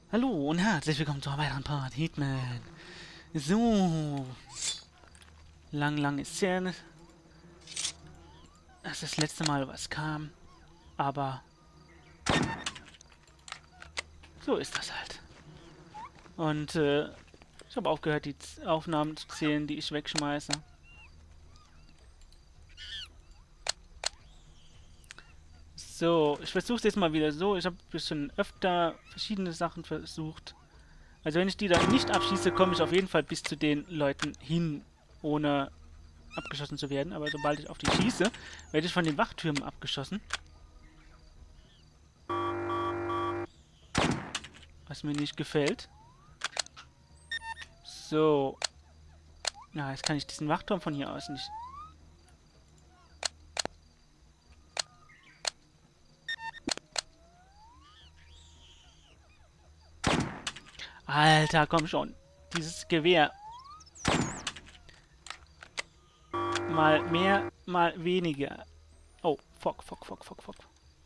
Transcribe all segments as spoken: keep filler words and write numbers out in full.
Hallo und herzlich willkommen zu einem weiteren Part Hitman. So, lang, lang ist her, ne? Das ist das letzte Mal, was kam. Aber so ist das halt. Und äh, ich habe aufgehört, die Z- Aufnahmen zu zählen, die ich wegschmeiße. So, ich versuche es jetzt mal wieder so. Ich habe schon öfter verschiedene Sachen versucht. Also wenn ich die dann nicht abschieße, komme ich auf jeden Fall bis zu den Leuten hin, ohne abgeschossen zu werden. Aber sobald ich auf die schieße, werde ich von den Wachtürmen abgeschossen. Was mir nicht gefällt. So. Na, jetzt kann ich diesen Wachturm von hier aus nicht. Alter, komm schon. Dieses Gewehr. Mal mehr, mal weniger. Oh, fuck, fuck, fuck, fuck, fuck.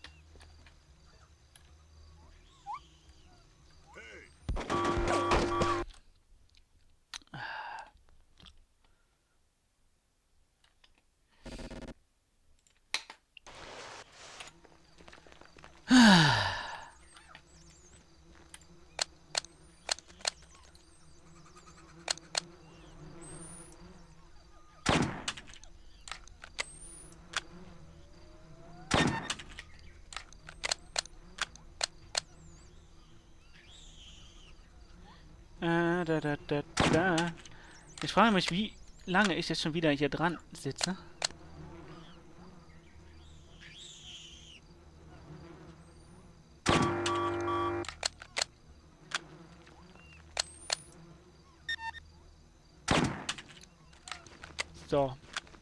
Äh, da, da, da, da. Ich frage mich, wie lange ich jetzt schon wieder hier dran sitze. So.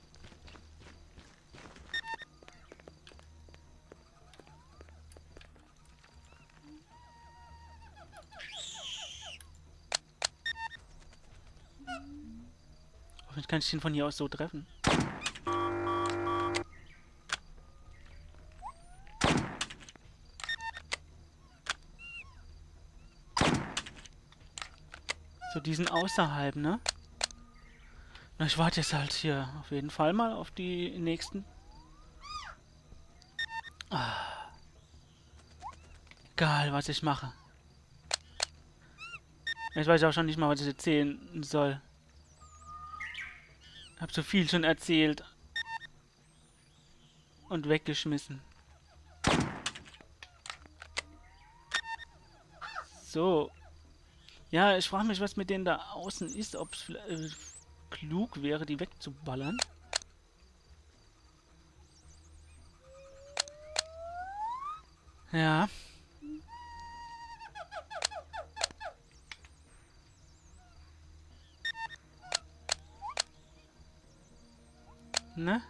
Hoffentlich kann ich ihn von hier aus so treffen. So, diesen außerhalb, ne? Na, ich warte jetzt halt hier auf jeden Fall mal auf die nächsten. Ah, egal, was ich mache. Ich weiß auch schon nicht mal, was ich erzählen soll. Hab so viel schon erzählt. Und weggeschmissen. So. Ja, ich frage mich, was mit denen da außen ist. Ob es äh, klug wäre, die wegzuballern. Ja. Ne?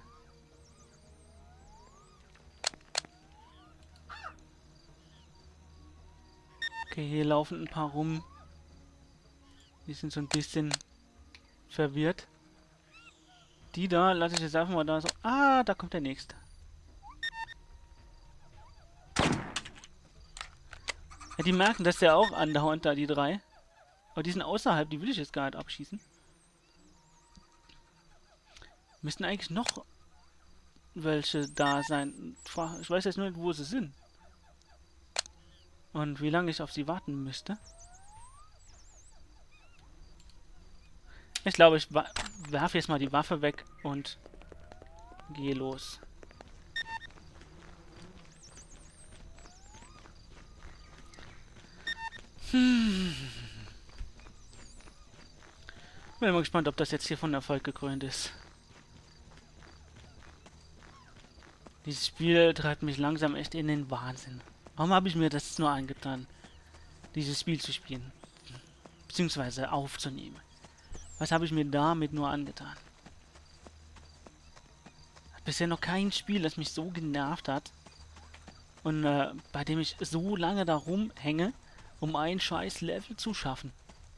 Okay, hier laufen ein paar rum. Die sind so ein bisschen verwirrt. Die da lasse ich jetzt einfach mal da so. Ah, da kommt der nächste. Ja, die merken das ja auch andauernd da, die drei. Aber die sind außerhalb, die will ich jetzt gar nicht abschießen. Müssten eigentlich noch welche da sein. Ich weiß jetzt nur nicht, wo sie sind. Und wie lange ich auf sie warten müsste. Ich glaube, ich werfe jetzt mal die Waffe weg und gehe los. Hm. Bin mal gespannt, ob das jetzt hier von Erfolg gekrönt ist. Dieses Spiel treibt mich langsam echt in den Wahnsinn. Warum habe ich mir das nur angetan, dieses Spiel zu spielen? Beziehungsweise aufzunehmen. Was habe ich mir damit nur angetan? Hat bisher noch kein Spiel, das mich so genervt hat. Und äh, bei dem ich so lange da rumhänge, um ein scheiß Level zu schaffen.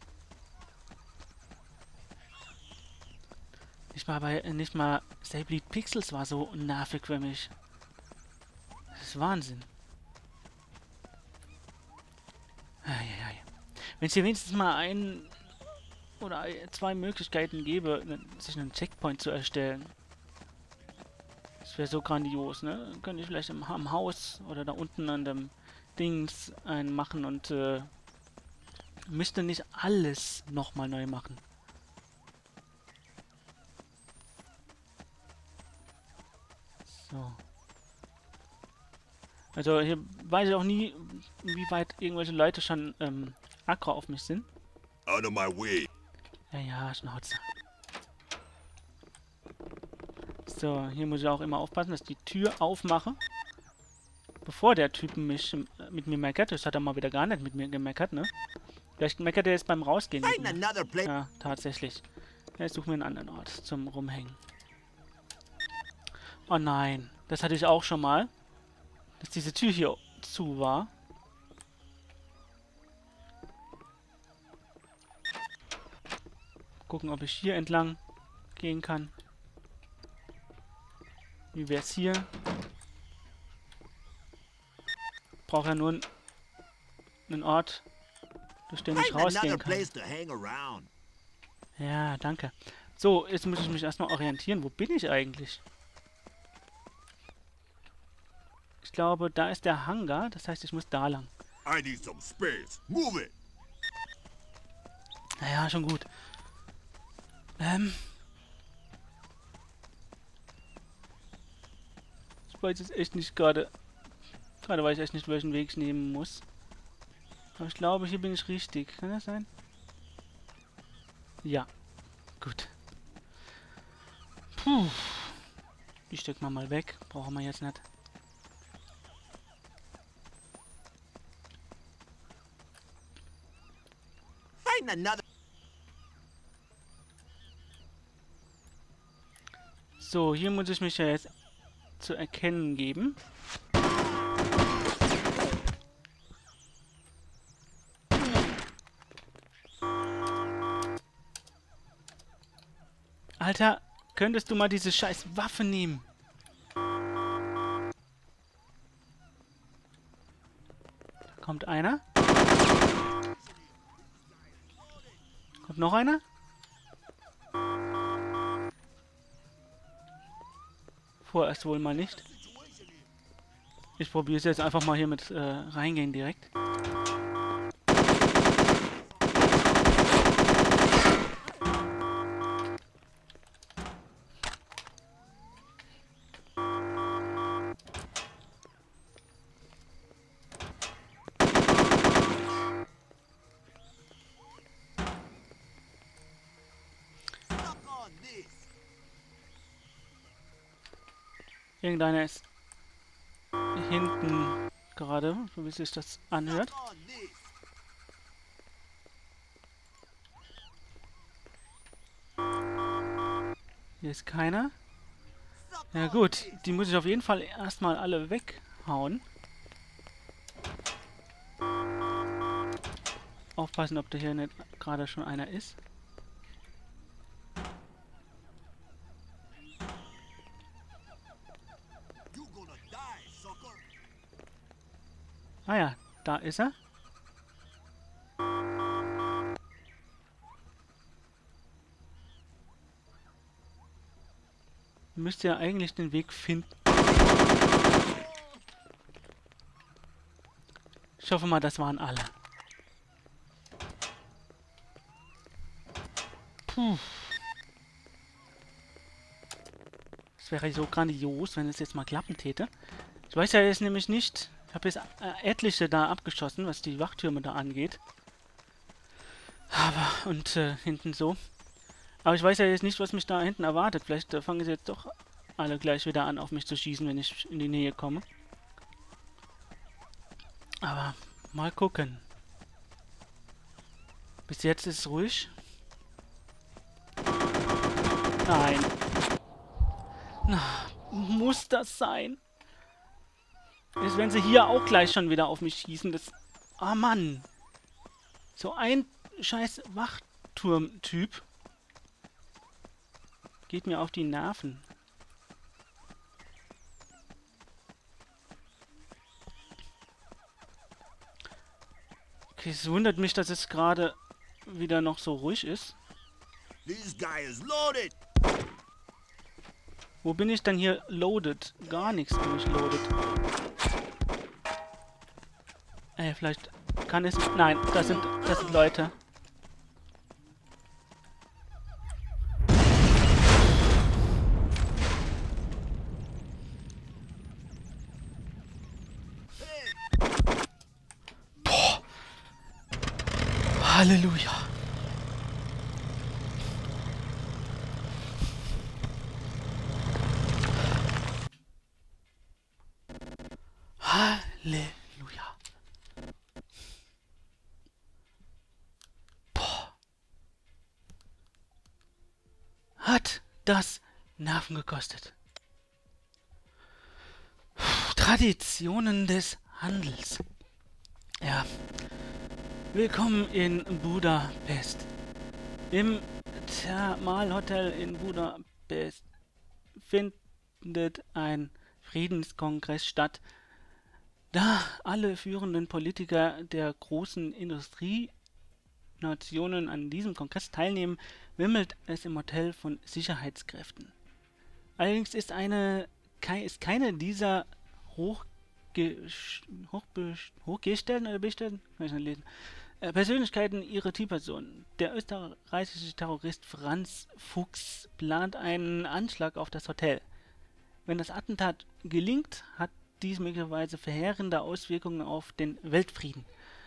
Nicht mal bei, nicht mal Stable Pixels war so nervig für mich. Das ist Wahnsinn. Eieiei. Wenn es hier wenigstens mal ein oder zwei Möglichkeiten gäbe, sich einen Checkpoint zu erstellen. Das wäre so grandios, ne? Dann könnte ich vielleicht im, am Haus oder da unten an dem Dings einen machen und äh, müsste nicht alles nochmal neu machen. So. Also hier weiß ich auch nie, wie weit irgendwelche Leute schon ähm, aggro auf mich sind. Out of my way. Ja, ja, Schnauze. So, hier muss ich auch immer aufpassen, dass ich die Tür aufmache. Bevor der Typ mich äh, mit mir meckert. Das hat er mal wieder gar nicht mit mir gemeckert, ne? Vielleicht meckert er jetzt beim Rausgehen mit Find mir. another place. Ja, tatsächlich. Ja, ich suche mir einen anderen Ort zum Rumhängen. Oh nein, das hatte ich auch schon mal. Dass diese Tür hier zu war. Gucken, ob ich hier entlang gehen kann. Wie wäre es hier? Brauche ja nur einen Ort, durch den ich Find another rausgehen kann. place to hang around. Ja, danke. So, jetzt muss ich mich erstmal orientieren. Wo bin ich eigentlich? Ich glaube, da ist der Hangar. Das heißt, ich muss da lang. I need some space. Move it. Naja, schon gut. Ähm. Ich weiß jetzt echt nicht gerade. Gerade weiß ich echt nicht, welchen Weg ich nehmen muss. Aber ich glaube, hier bin ich richtig. Kann das sein? Ja. Gut. Puh. Die stecken wir mal weg. Brauchen wir jetzt nicht. Find another. So, hier muss ich mich ja jetzt zu erkennen geben. Alter, könntest du mal diese scheiß Waffe nehmen? Da kommt einer. Kommt noch einer? Vorerst wohl mal nicht. Ich probiere es jetzt einfach mal hier mit äh, reingehen direkt. Suck on this. Irgendeiner ist hinten gerade, so wie sich das anhört. Suck on this. Hier ist keiner. Suck Ja on gut, this. die muss ich auf jeden Fall erstmal alle weghauen. Aufpassen, ob da hier nicht gerade schon einer ist. You gonna die, sucker. Ah ja, da ist er. Müsste ja eigentlich den Weg finden. Ich hoffe mal, das waren alle. Puh. Das wäre so grandios, wenn es jetzt mal klappen täte. Ich weiß ja jetzt nämlich nicht. Ich habe jetzt äh, etliche da abgeschossen, was die Wachtürme da angeht. Aber, und äh, hinten so. Aber ich weiß ja jetzt nicht, was mich da hinten erwartet. Vielleicht äh, fangen sie jetzt doch alle gleich wieder an, auf mich zu schießen, wenn ich in die Nähe komme. Aber mal gucken. Bis jetzt ist es ruhig. Nein. Na, muss das sein? Jetzt werden sie hier auch gleich schon wieder auf mich schießen. Das. Ah, Mann. So ein scheiß Wachturm-Typ. Geht mir auf die Nerven. Okay, es wundert mich, dass es gerade wieder noch so ruhig ist. This guy is loaded. Wo bin ich denn hier loaded? Gar nichts bin ich loaded. Ey, vielleicht kann es... Nein, das sind, das sind Leute. Boah. Halleluja. Halleluja. Boah. Hat das Nerven gekostet. Puh, Traditionen des Handels. Ja. Willkommen in Budapest. Im Thermalhotel in Budapest findet ein Friedenskongress statt. Da alle führenden Politiker der großen Industrienationen an diesem Kongress teilnehmen, wimmelt es im Hotel von Sicherheitskräften. Allerdings ist eine kei, ist keine dieser hochge, hochbe, hochgestellten oder bestellten kann ich nicht lesen, äh, Persönlichkeiten ihre Zielperson. Der österreichische Terrorist Franz Fuchs plant einen Anschlag auf das Hotel. Wenn das Attentat gelingt, hat dies möglicherweise verheerende Auswirkungen auf den Weltfrieden.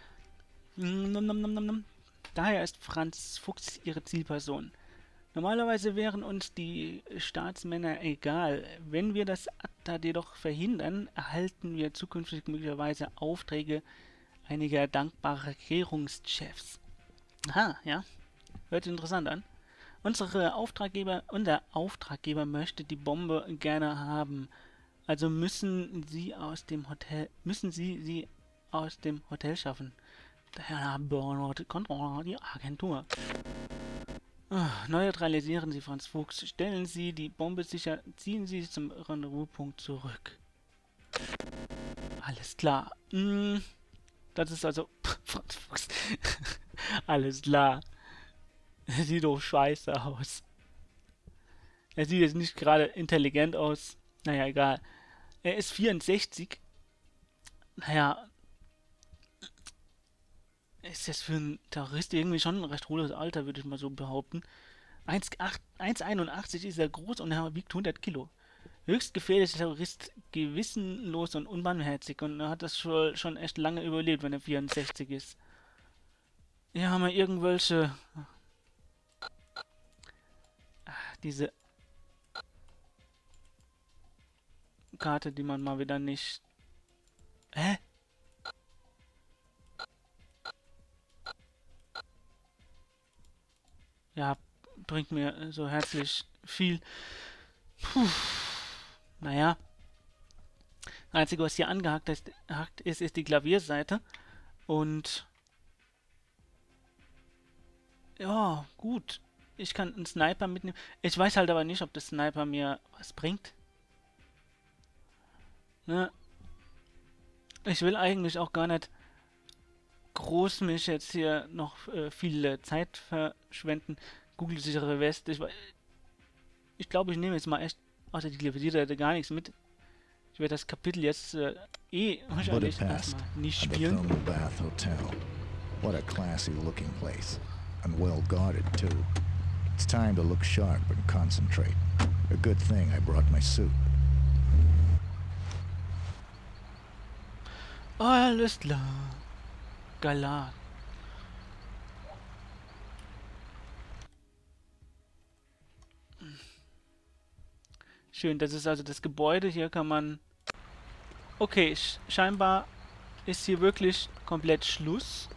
Daher ist Franz Fuchs ihre Zielperson. Normalerweise wären uns die Staatsmänner egal. Wenn wir das Attentat jedoch verhindern, erhalten wir zukünftig möglicherweise Aufträge einiger dankbarer Regierungschefs. Aha, ja. Hört sich interessant an. Unsere Auftraggeber, unser Auftraggeber möchte die Bombe gerne haben. Also müssen sie aus dem Hotel, müssen sie sie aus dem Hotel schaffen. Daher kontrolliert die Agentur. Oh, neutralisieren Sie Franz Fuchs, stellen Sie die Bombe sicher, ziehen Sie zum Rendezvouspunkt zurück. Alles klar. Hm, das ist also Franz Fuchs. Alles klar. Er sieht doch scheiße aus. Er sieht jetzt nicht gerade intelligent aus. Naja, egal. Er ist vierundsechzig. Naja. Ist das für einen Terrorist irgendwie schon ein recht hohes Alter, würde ich mal so behaupten. eins Komma einundachtzig ist er groß und er wiegt hundert Kilo. Höchst gefährlicher Terrorist, gewissenlos und unbarmherzig. Und er hat das schon, schon echt lange überlebt, wenn er vierundsechzig ist. Hier haben wir irgendwelche... Ach, diese... Karte, die man mal wieder nicht... Hä? Ja, bringt mir so herzlich viel. Puh. Naja. Das Einzige, was hier angehakt ist, ist, ist die Klavierseite. Und... Ja, gut. Ich kann einen Sniper mitnehmen. Ich weiß halt aber nicht, ob der Sniper mir was bringt. Ne? Ich will eigentlich auch gar nicht groß mich jetzt hier noch äh, viel Zeit verschwenden. Google-sichere Weste. Ich, ich glaube, ich nehme jetzt mal echt außer die Klavierseite gar nichts mit. Ich werde das Kapitel jetzt äh, eh wahrscheinlich erstmal nicht spielen. What a classy looking place. And well guarded too. It's time to look sharp and concentrate. A good thing I brought my suit. Alles klar. Galat. Schön, das ist also das Gebäude. Hier kann man... Okay, sch scheinbar ist hier wirklich komplett Schluss.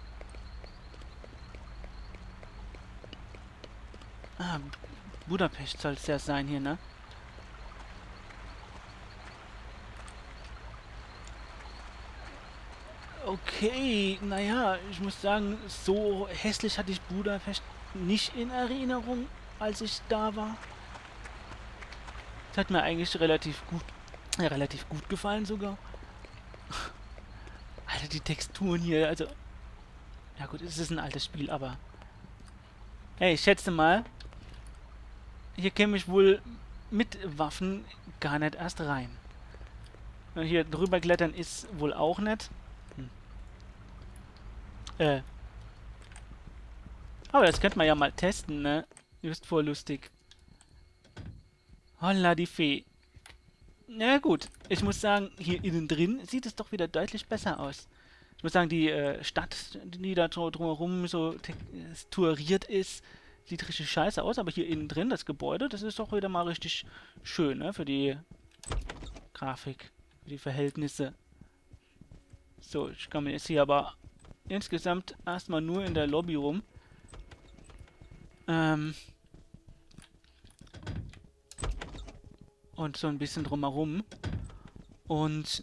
Ah, Budapest soll es ja sein hier, ne? Okay, naja, ich muss sagen, so hässlich hatte ich Budapest nicht in Erinnerung, als ich da war. Das hat mir eigentlich relativ gut, äh, relativ gut gefallen sogar. Alter, die Texturen hier, also Ja gut, es ist ein altes Spiel, aber... Hey, ich schätze mal, hier käme ich wohl mit Waffen gar nicht erst rein. Hier drüber klettern ist wohl auch nicht. Hm. Äh. Aber das könnte man ja mal testen, ne? Ist voll lustig. Holla die Fee. Na gut, ich muss sagen, hier innen drin sieht es doch wieder deutlich besser aus. Ich muss sagen, die äh, Stadt, die da drumherum so texturiert ist, sieht richtig scheiße aus. Aber hier innen drin, das Gebäude, das ist doch wieder mal richtig schön, ne? Für die Grafik, für die Verhältnisse. So, ich komme jetzt hier aber insgesamt erstmal nur in der Lobby rum. Ähm... Und so ein bisschen drumherum. Und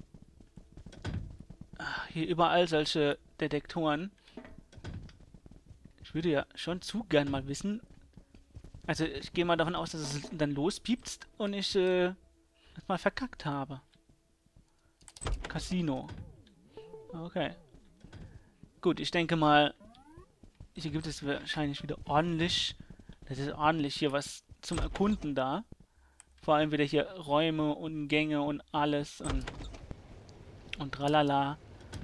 ach, hier überall solche Detektoren. Ich würde ja schon zu gern mal wissen. Also ich gehe mal davon aus, dass es dann lospiepst und ich äh, das mal verkackt habe. Casino. Okay. Gut, ich denke mal, hier gibt es wahrscheinlich wieder ordentlich. Das ist ordentlich hier was zum Erkunden da. Vor allem wieder hier Räume und Gänge und alles und, und tralala.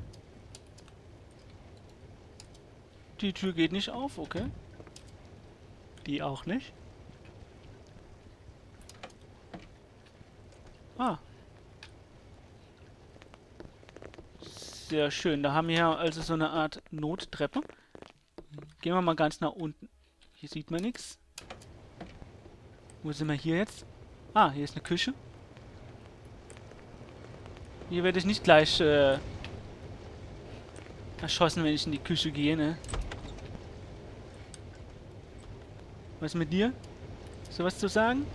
Die Tür geht nicht auf, okay. Die auch nicht. Ah. Sehr schön. Da haben wir ja also so eine Art Nottreppe. Gehen wir mal ganz nach unten. Hier sieht man nichts. Wo sind wir hier jetzt? Ah, hier ist eine Küche. Hier werde ich nicht gleich äh, erschossen, wenn ich in die Küche gehe, ne? Was mit dir? Hast du was zu sagen?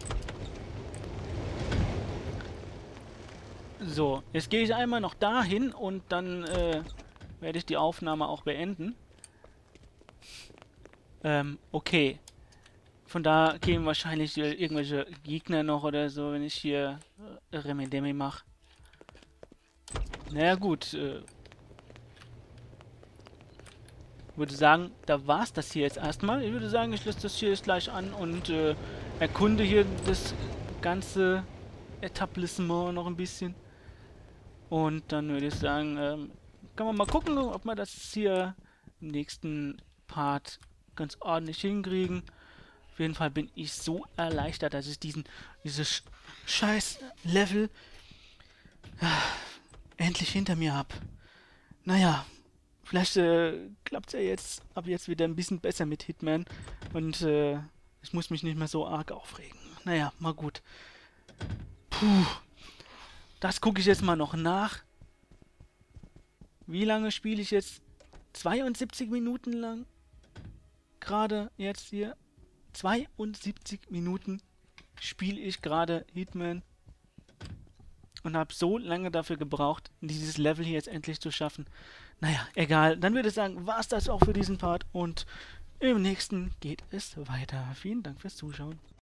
So, jetzt gehe ich einmal noch dahin und dann äh, werde ich die Aufnahme auch beenden. Ähm, okay. Von da kämen wahrscheinlich äh, irgendwelche Gegner noch oder so, wenn ich hier äh, Remedemi mache. Naja gut, äh, würde sagen, da war's das hier jetzt erstmal. Ich würde sagen, ich lasse das hier jetzt gleich an und äh, erkunde hier das ganze Etablissement noch ein bisschen. Und dann würde ich sagen, ähm, kann man mal gucken, ob wir das hier im nächsten Part ganz ordentlich hinkriegen. Auf jeden Fall bin ich so erleichtert, dass ich diesen, dieses scheiß Level äh, endlich hinter mir habe. Naja, vielleicht äh, klappt es ja jetzt ab jetzt wieder ein bisschen besser mit Hitman und äh, ich muss mich nicht mehr so arg aufregen. Naja, mal gut. Puh, das gucke ich jetzt mal noch nach. Wie lange spiele ich jetzt? zweiundsiebzig Minuten lang? Gerade jetzt hier. zweiundsiebzig Minuten spiele ich gerade Hitman und habe so lange dafür gebraucht, dieses Level hier jetzt endlich zu schaffen. Naja, egal. Dann würde ich sagen, war es das auch für diesen Part und im nächsten geht es weiter. Vielen Dank fürs Zuschauen.